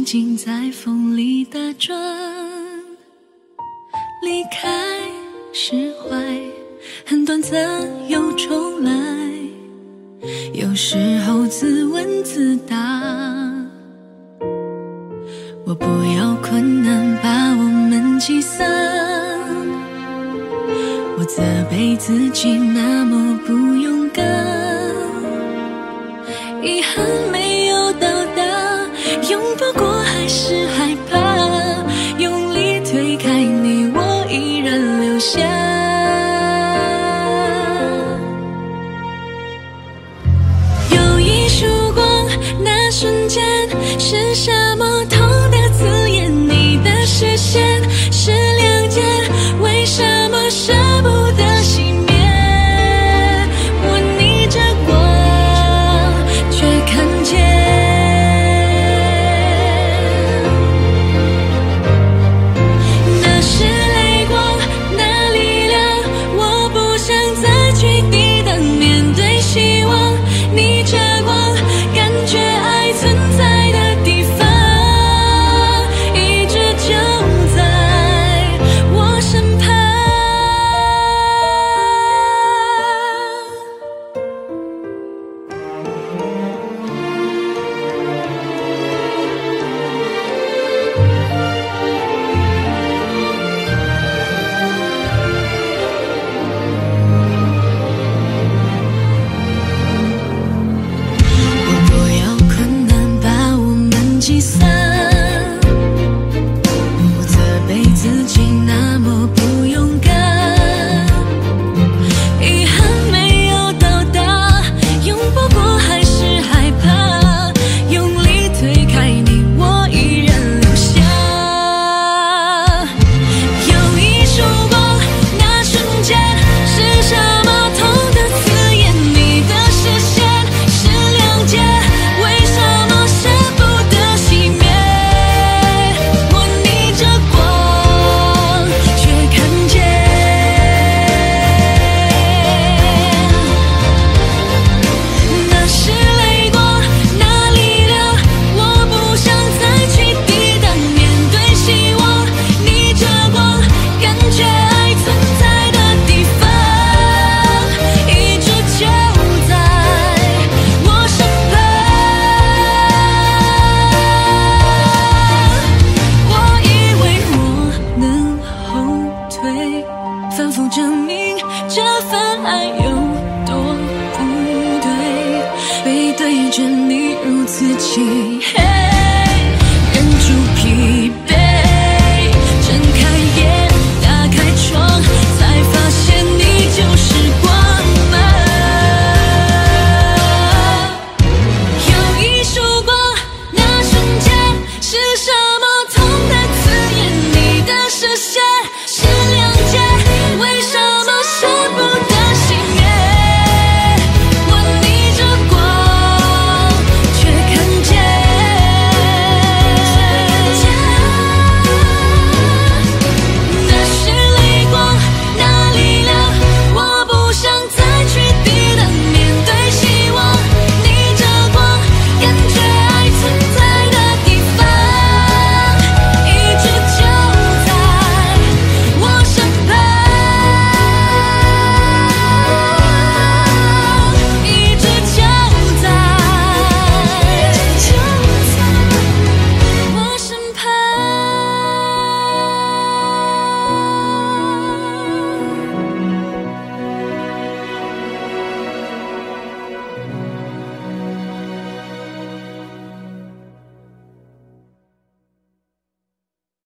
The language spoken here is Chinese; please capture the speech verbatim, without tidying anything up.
经在风里打转。离开释怀，很短暂又重来，有时候自问自答。我不要困难把我们击散，我责备自己那么不勇敢，遗憾没有到达，拥抱过还是害怕，用力推开你我依然留下。有一束光，那瞬间是什么痛的字眼，你的视线是亮剑，为什么舍不得熄灭？我逆着光却看见，那是泪光，那力量，我不想再去抵挡，面对希望，逆着光，感觉爱存在的地方一直就在我身旁。我不要困难把我们击散，我责备自己那么不勇敢，遗憾没有到达，拥抱过还是害怕，用力推开你我依然留下。有一束光，那瞬间是什么痛的字眼，你的视线是亮剑，为什么舍不得熄灭？我逆着光却看见，那是泪光，那力量，我不想再去抵挡，面对希望，逆着光，感觉爱存在的地方一直就在我身旁。我以为我能后退，反复证明这份爱有多不对，背对着你如此近。